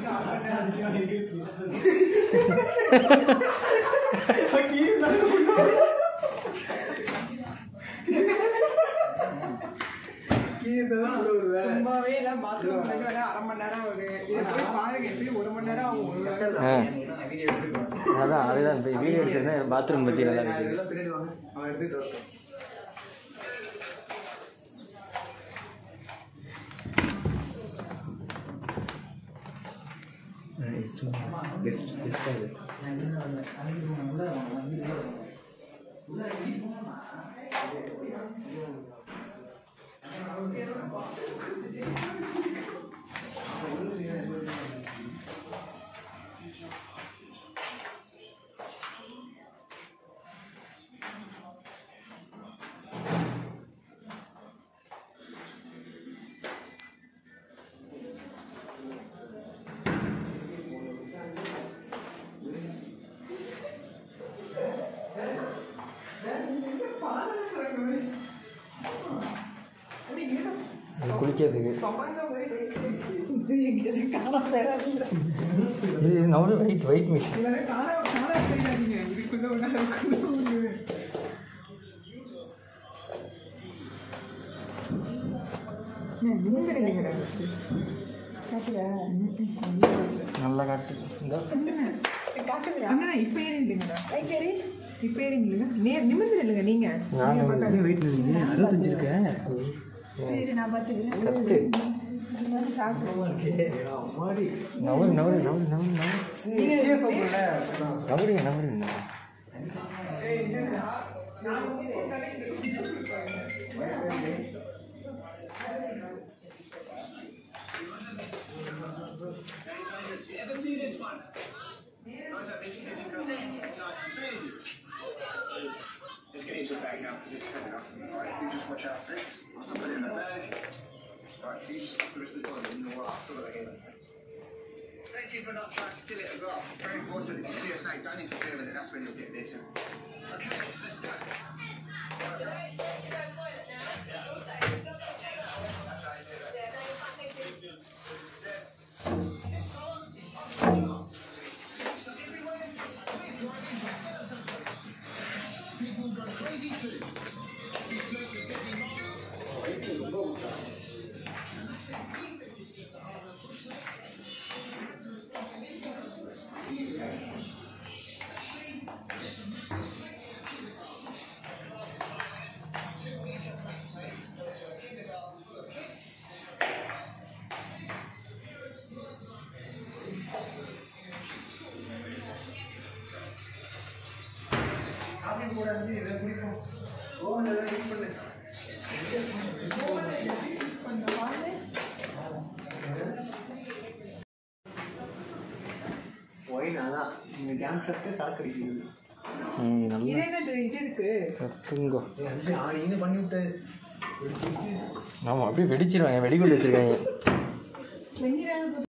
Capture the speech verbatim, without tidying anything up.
சும்மாவே எல்லாம் பாத்ரூம் அரை மணி நேரம் ஆகுது. இதை போய் பாருங்க, எப்படியும் ஒரு மணி நேரம் ஆகும். அதான் அதுதான் இப்போ வீடியோ எடுத்துருந்தேன் பாத்ரூம் பற்றி நல்லா இருக்கு. அவன் எடுத்துட்டு வரட்டும். கெஸ்ட் கெஸ்ட் அது குளிக்கிறதுக்கு இது நவரு வெயிட் வெயிட் மிஷின். நல்லா காட்டு இப்ப ஏறி இல்லைங்கண்ணா, இப்ப ஏறி இல்லைங்க, நேர் நிமிர்ந்து இல்லைங்க. நீங்க வெயிட் இல்லைங்க, அறுபத்தஞ்சு இருக்கேன். நவரு நவரு நவரு நவரு நவருங்க நவருங்க. Let's get into the bag now because it's coming up. Alright, you just watch out six. I'll put it in the bag. Alright, you just put the rest of the body in the water. I'll fill it again. Thank you for not trying to kill it as well. Very important. If you see a snake, don't interfere with it. That's when you'll get bitten. Okay, let's go. ஆமாம் அப்படியே வெடிச்சிருவாங்க, வெடிகுண்டு வச்சிருக்காங்க.